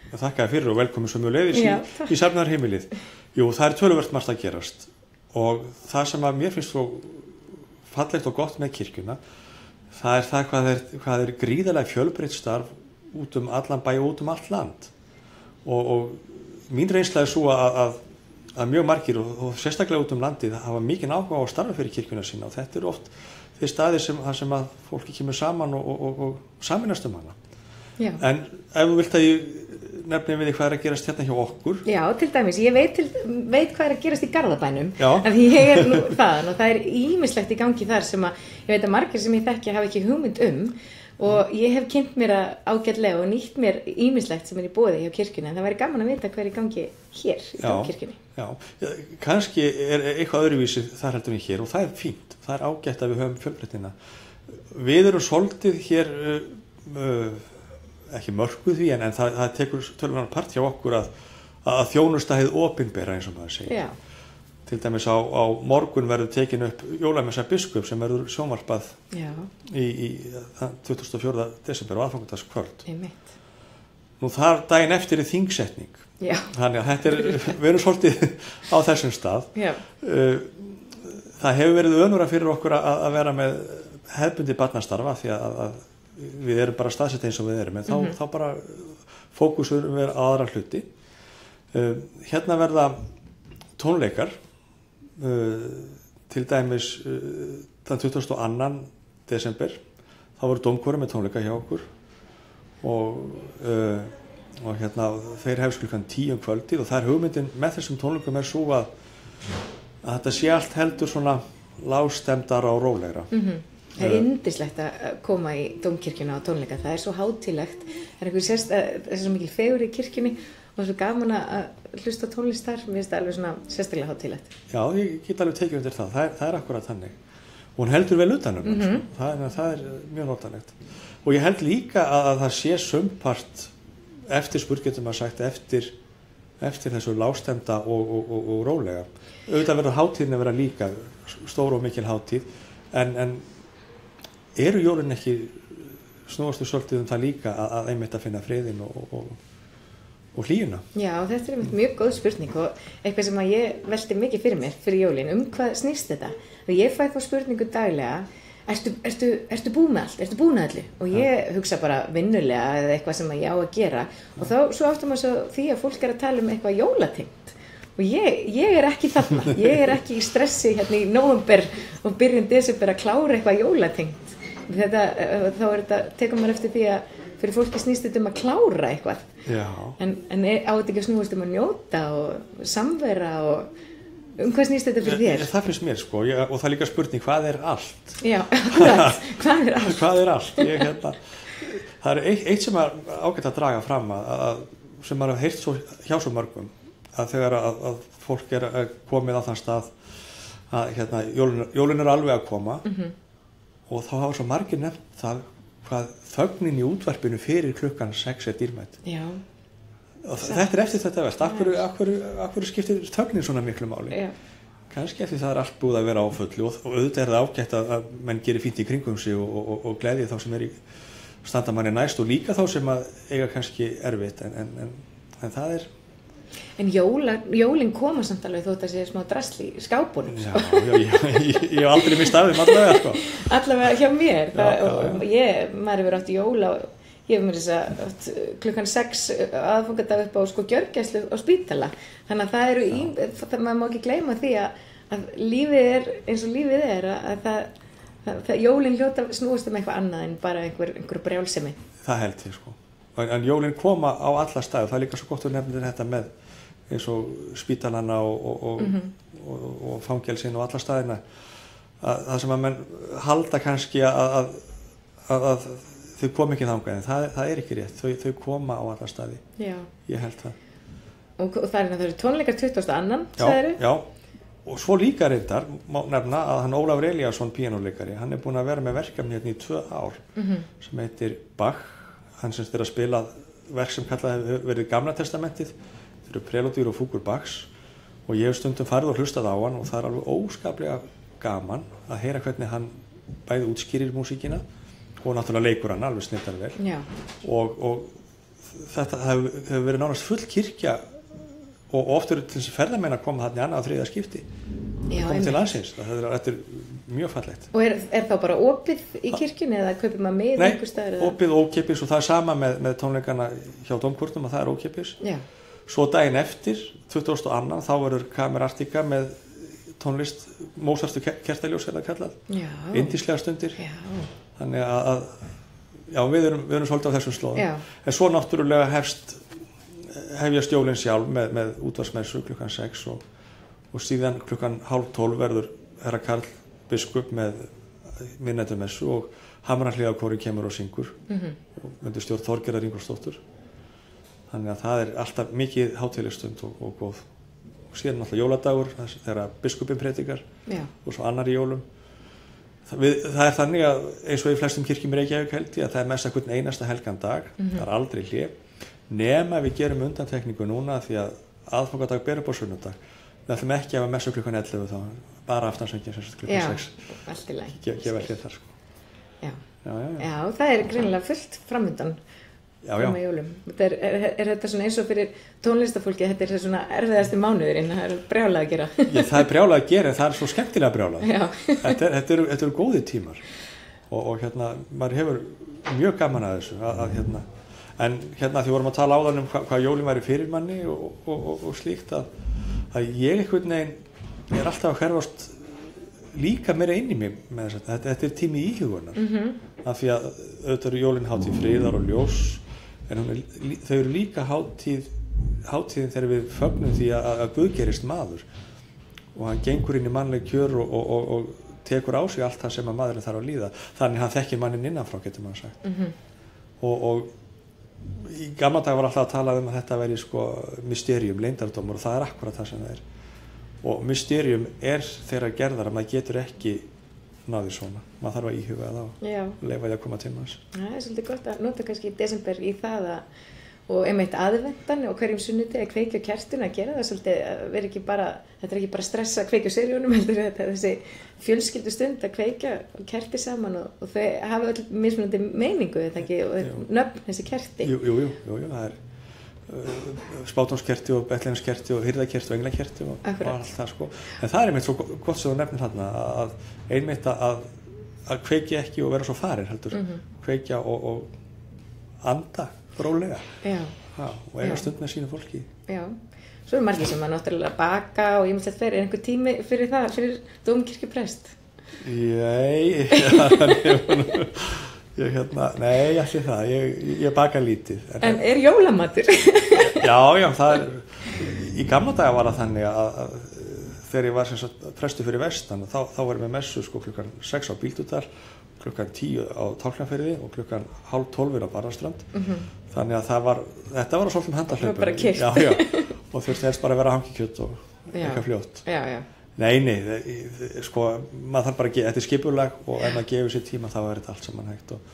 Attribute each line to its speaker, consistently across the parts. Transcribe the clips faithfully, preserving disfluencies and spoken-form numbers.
Speaker 1: Þakka þér fyrir og velkomin sömuleiðis í, í Safnaðarheimilið. Jú, það er töluvert margt að gerast og það sem að mér finnst svo fallegt og gott með kirkjuna, það er það hvað er, hvað er gríðarlega fjölbreytt starf út um allan bæ og út um allt land. Og, og mín reynsla er svo að, að, að mjög margir og, og sérstaklega út um landið hafa mikinn áhuga á að starfa fyrir kirkjuna sína og þetta eru oft þeir staðir sem, sem að fólki kemur saman og, og, og, og saminast um hana. Já. En ef þú vilt að ég nefni við því hvað er að gerast hérna hjá okkur.
Speaker 2: Já, til dæmis, ég veit, til, veit hvað er að gerast í Garðabænum, af því ég er nú þaðan og það er ýmislegt í gangi þar sem að ég veit að margir sem ég þekki hafa ekki hugmynd um og ég hef kynnt mér að ágætlega og nýtt mér ýmislegt sem er í boði hjá kirkjunni en það væri gaman að vita hvað er í gangi hér í kirkjunni.
Speaker 1: Já, já, kannski er eitthvað öðruvísi þar heldur við hér og það er fínt, það er ágætt að við höfum fjölbreytnina. Við erum svolítið hér uh, uh, ekki mörkuð því en, en það, það tekur tölvunarnar part hjá okkur að, að þjónusta hið opinbera eins og maður segir. Já. Til dæmis á, á morgun verður tekin upp jólamessa biskup sem verður sjónvarpað Já. í, í tuttugasta og fjórða desember og aðfangadagskvöld.
Speaker 2: Einmitt.
Speaker 1: Nú þar daginn eftir er þingsetning.
Speaker 2: Já.
Speaker 1: Þannig að þetta er, við erum svolítið á þessum stað.
Speaker 2: Já.
Speaker 1: Það hefur verið önura fyrir okkur að, að vera með hefðbundi barnastarfa því að, að við erum bara staðsett eins og við erum en þá, mm-hmm. þá bara fókusum við á aðra hluti. Hérna verða tónleikar Uh, til dæmis uh, þann tuttugasta og annan desember þá voru dómkórar með tónleika hjá okkur og, uh, og hérna þeir hefst klukkan tíu um kvöldið og það er hugmyndin með þessum tónleikum er svo að, að þetta sé allt heldur svona lágstemdara og rólegra.
Speaker 2: Mm-hmm. Það er yndislegt að koma í dómkirkjuna á tónleika, það er svo hátílegt, það er eitthvað sérst, það er svo mikil fegur í kirkjunni og það er svo gaman að hlusta tónlist þar, mér finnst það alveg svona sérstaklega hátílegt.
Speaker 1: Já, ég get alveg tekið undir það, það er, það er akkurat þannig. Og hún heldur vel utanum, mm-hmm. það, er, það er mjög notalegt. Og ég held líka að, að það sé sumpart eftir spurgetum að sagt eftir, eftir þessu lágstemda og, og, og, og rólega. Auðvitað verður hátíðin að vera líka stór og mikil hátíð, en, en eru jólin ekki snúastu svolítið um það líka að, að einmitt að finna friðin og, og og hlýjuna.
Speaker 2: Já, þetta er mjög góð spurning og eitthvað sem að ég velti mikið fyrir mér fyrir jólin, um hvað snýst þetta? Og ég fæ þá spurningu daglega, ertu, ertu, ertu búin með allt, ertu búin að allu? Og ég hugsa bara vinnulega eða eitthvað sem að ég á að gera og þá svo áttum að svo því að fólk er að tala um eitthvað jólatengt og ég, ég er ekki þarna, ég er ekki í stressi hérna í nóvember og byrjun desember að klára eitthvað jólatengt. Þetta, þá er þetta, tekur maður eftir því að fyrir fólki snýst þetta um að klára eitthvað.
Speaker 1: Já.
Speaker 2: En, en á þetta ekki að snúast um að njóta og samvera og um hvað snýst þetta fyrir þér?
Speaker 1: Það finnst mér sko ég, og það er líka spurning hvað er allt?
Speaker 2: Já, akkurat, hvað er allt?
Speaker 1: Hvað er allt? Ég, hérna, það er eitt, eitt sem er ágætt að draga fram að, að, sem maður heyrt svo, hjá svo mörgum að þegar að, að fólk er komið á þann stað að hérna, jólin, jólin er alveg að koma mm-hmm. og þá hafa svo margir nefnt það hvað þögnin í útvarpinu fyrir klukkan sex er dýrmætt.
Speaker 2: Já.
Speaker 1: Og þetta er eftir þetta vest. Akkur, akkur, akkur skiptir þögnin svona miklu máli?
Speaker 2: Já.
Speaker 1: Kannski eftir það er allt búið að vera á fullu og, og auðvitað er það ágætt að, að menn gerir fínt í kringum sig og, og, og gleði þá sem er í standamanni næst og líka þá sem að eiga kannski erfitt en, en, en, en það er
Speaker 2: En jóla, jólin koma samt alveg þótt að sé smá drasl í skápunum.
Speaker 1: Já, já, ég, ég, ég hef aldrei mist af þeim allavega, sko.
Speaker 2: Allavega hjá mér. Það,
Speaker 1: já, já, já.
Speaker 2: Og ég, maður hefur átt jóla og ég hef mér þess að átt klukkan sex aðfangadag upp á sko gjörgæslu á spítala. Þannig að það eru, í, það, maður má ekki gleyma því að, að lífið er eins og lífið er að, að það, það, það jólin hljóta snúast um eitthvað annað en bara einhver, einhver brjálsemi.
Speaker 1: Það held ég, sko. En jólin koma á alla staði, það er líka svo gott að nefna þetta með eins og spítalana og, og, og, mm-hmm. og, og fangelsin og alla staðina að, það sem að menn halda kannski að, að, að, að þau kom ekki þangað en það, það er ekki rétt, þau, þau koma á alla staði.
Speaker 2: Já.
Speaker 1: Ég held það.
Speaker 2: Og, og það er, það eru tónleikar tuttugasta og annan,
Speaker 1: já, sagðirðu? Já, og svo líka reyndar má nefna að hann Ólafur Elíasson píanóleikari, hann er búin að vera með verkefni hérna í tvö ár mm-hmm. sem heitir Bach, hann semst er að spila verk sem kallað hefur verið Gamla testamentið, þeir eru prelúdíur og fúgur Bachs og ég hef stundum farið og hlustað á hann og það er alveg óskaplega gaman að heyra hvernig hann bæði útskýrir músíkina og náttúrulega leikur hann alveg snilldar vel og, og þetta hefur, hefur verið nánast full kirkja og oft eru til þessi ferðamenn að koma þarna í annað og þriðja skipti
Speaker 2: Já,
Speaker 1: koma til landsins, þetta er, er mjög fallegt.
Speaker 2: Og er, er þá bara opið í kirkjunni eða kaupir maður með einhver staðar?
Speaker 1: Nei, opið og ókeypis og það er sama með, með tónleikana hjá Dómkvörnum að það er ókeypis.
Speaker 2: Já. Svo
Speaker 1: daginn eftir, tuttugasta og annan, þá verður Kamerartika með tónlist Mósartu kertaljós er það kallað, yndislega stundir.
Speaker 2: Já.
Speaker 1: Þannig að, já, við erum, við erum svolítið á þessum slóðum.
Speaker 2: Já.
Speaker 1: En svo náttúrulega hefst, hefjast jólin sjálf með, með útvarpsmessu klukkan sex og, og síðan klukkan hálf tólf verður herra Karl biskup með miðnættumessu og Hamrahlíðarkórinn kemur og syngur
Speaker 2: mm-hmm.
Speaker 1: og undir stjórn Þorgerðar Ingólfsdóttur. Þannig að það er alltaf mikið hátíðlegstund og, og góð. Og síðan náttúrulega jóladagur þegar biskupinn predikar og svo annar í jólum. Það, við, það er þannig að eins og í flestum kirkjum í Reykjavík held ég að það er mest að hvern einasta helgan dag, mm-hmm. það er aldrei hlé, nema við gerum undantekningu núna því að aðfangadag ber upp á sunnudag. Við ætlum ekki að hafa messu klukkan ellefu þá, bara aftansöngin sem sagt klukkan sex.
Speaker 2: Já, allt í lagi.
Speaker 1: Gefa hlið þar sko.
Speaker 2: Já.
Speaker 1: Já, já, já.
Speaker 2: Já, það er greinilega fullt framöndan.
Speaker 1: Já, já.
Speaker 2: Þetta er, er, er þetta svona eins og fyrir tónlistafólki, þetta er svona erfiðasti mánuðurinn, það er brjálað að gera.
Speaker 1: Já, það er brjálað að gera en það er svo skemmtilega brjálað.
Speaker 2: Já.
Speaker 1: Þetta, er, þetta, eru, þetta eru góði tímar og, og hérna, maður hefur mjög gaman að þessu að, að hérna, en hérna því vorum að tala áðan um hva, hvað jólin væri fyrir manni og, og, og, og slíkt að, að ég einhvern veginn er alltaf að hverfast líka meira inn í mig með þess að þetta, þetta er tími íhugunar
Speaker 2: mm-hmm.
Speaker 1: af því að auðvitað eru jólin hátíð friðar og ljós en hún er, þau eru líka hátíð hátíðin þegar við fögnum því að, að Guð gerist maður og hann gengur inn í mannleg kjör og, og, og, og tekur á sig allt það sem að maðurinn þarf að líða þannig hann þekkir mannin innanfrá getur maður sagt
Speaker 2: mm-hmm.
Speaker 1: og, og í gamla dag var alltaf að tala um að þetta væri sko mysterium, leyndardómur og það er akkurat það sem það er og mysterium er þeirra gerðar að maður getur ekki náði svona, maður þarf að íhuga það og leyfa því að koma til maður.
Speaker 2: Það er svolítið gott að nota kannski í desember í það að og einmitt aðvendan og hverjum sunnudegi að kveikja kertun að gera það svolítið að vera ekki bara, þetta er ekki bara stressa að kveikja seríunum heldur þetta er þessi fjölskyldu stund að kveikja kerti saman og, og þau hafa öll mismunandi meiningu þetta ekki og nöfn þessi kerti.
Speaker 1: Jú, jú, jú, jú, jú það er uh, spátumskerti og betlehemskerti og hirðakerti og englakerti og, og allt það sko. En það er einmitt svo gott sem þú nefnir þarna að einmitt að, að kveikja ekki og vera svo farir heldur, mm-hmm. kveikja og, og anda rólega
Speaker 2: já.
Speaker 1: Já, og eiga stund með sínu fólki.
Speaker 2: Já, svo er margir sem að náttúrulega baka og ég myndi að fyrir einhver tími fyrir það, fyrir dómkirkjuprest.
Speaker 1: Nei, ég hérna, nei, ég ætli það, ég, ég baka lítið.
Speaker 2: En, en er jólamatur?
Speaker 1: Já, já, það er, í gamla daga var það þannig að, að þegar ég var sem sagt prestur fyrir vestan, þá, þá var ég með messu sko klukkan sex á Bíldudal, klukkan tíu á Tálknafirði og klukkan hálf tólfur á Barðaströnd.
Speaker 2: Mm-hmm.
Speaker 1: Þannig að það var, þetta var svolítið handahlupu.
Speaker 2: Það var bara kyrrt.
Speaker 1: Já, já, og þurfti helst bara að vera hangikjöt og eitthvað fljótt.
Speaker 2: Já, já.
Speaker 1: Nei, nei, sko, maður þarf bara að gefa, þetta er skipulag og ef maður gefur sér tíma þá er þetta allt saman hægt og,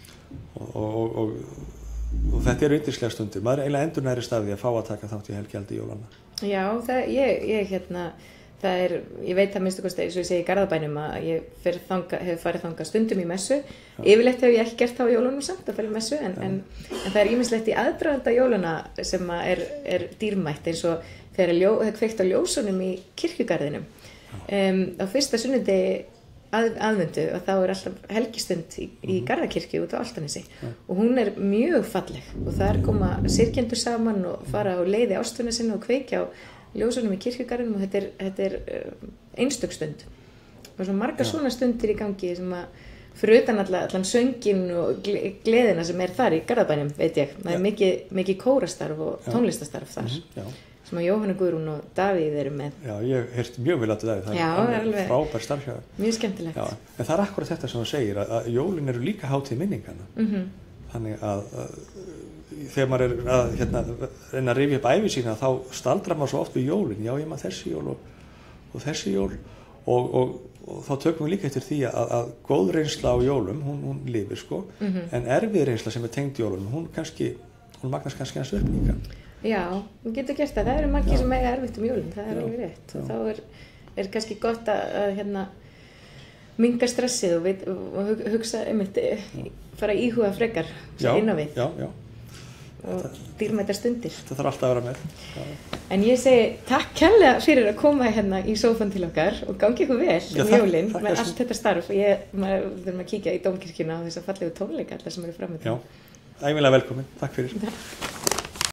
Speaker 1: og, og, og, og, og þetta eru yndislega stundir. Maður er eiginlega endurnæri staði að fá að taka þátt í helgjaldi jólana.
Speaker 2: Já, það, ég, ég hérna, það er, ég veit að minnstu kosti, eins og ég segi í Garðabænum að ég þanga, hef farið þangað stundum í messu. Já. Yfirleitt hef ég ekki gert það á jólunum samt að fara í messu, en, en, en það er ýmislegt í aðdraganda jóluna sem er, er dýrmætt eins og þegar ljó, það er kveikt á ljósunum í kirkjugarðinum. Um, á fyrsta sunnudegi að, aðvendu og þá er alltaf helgistund í, í Garðakirkju út á Álftanesi og hún er mjög falleg og þar koma syrgjendur saman og fara á leiði ástvina sinna og kveikja á ljósunum í kirkjugarðinum og þetta er, þetta er einstök stund og svo margar Já. Svona stundir í gangi sem að fyrir utan allan, allan söngin og gleðina sem er þar í Garðabænum veit ég, það er mikið, mikið kórastarf og tónlistastarf þar
Speaker 1: mm-hmm.
Speaker 2: sem að Jóhanna Guðrún og Davíð eru með.
Speaker 1: Já, ég hef heyrt mjög vel að Davíð, það
Speaker 2: Já,
Speaker 1: er
Speaker 2: alveg
Speaker 1: frábær starf hjá.
Speaker 2: Mjög skemmtilegt.
Speaker 1: Já, en það er akkurat þetta sem þú segir að, að jólin eru líka hátíð minningana.
Speaker 2: Mm-hmm.
Speaker 1: Þannig að, að þegar maður er að hérna, reyna að rifja upp ævi sína þá staldrar maður svo oft við jólin. Já, ég maður þessi jól og, og þessi jól og, og, og þá tökum við líka eftir því að, að góð reynsla á jólum, hún, hún lifir sko,
Speaker 2: mm-hmm.
Speaker 1: en erfið reynsla sem er tengd jólunum, hún kannski, hún magnast kannski hans upp líka.
Speaker 2: Já, hún getur gert það. Það eru margir sem eiga erfitt um jólin, það er Já. Alveg rétt. Og þá er, er kannski gott að, að hérna, minnka stressið og, veit, og hugsa, einmitt, fara að íhuga frekar inn á við.
Speaker 1: Já, já.
Speaker 2: og dýrmætar stundir.
Speaker 1: Þetta þarf alltaf að vera með. Já.
Speaker 2: En ég segi takk kærlega fyrir að koma hérna í sófann til okkar og gangi ykkur vel
Speaker 1: Já,
Speaker 2: um
Speaker 1: takk,
Speaker 2: jólin
Speaker 1: takk,
Speaker 2: með
Speaker 1: takk.
Speaker 2: allt þetta starf. Ég, maður þurfum að kíkja í Dómkirkjuna á þess að fallegu tónleika allar sem eru fram með
Speaker 1: Já, æmilega velkomin. Takk fyrir.
Speaker 2: Takk.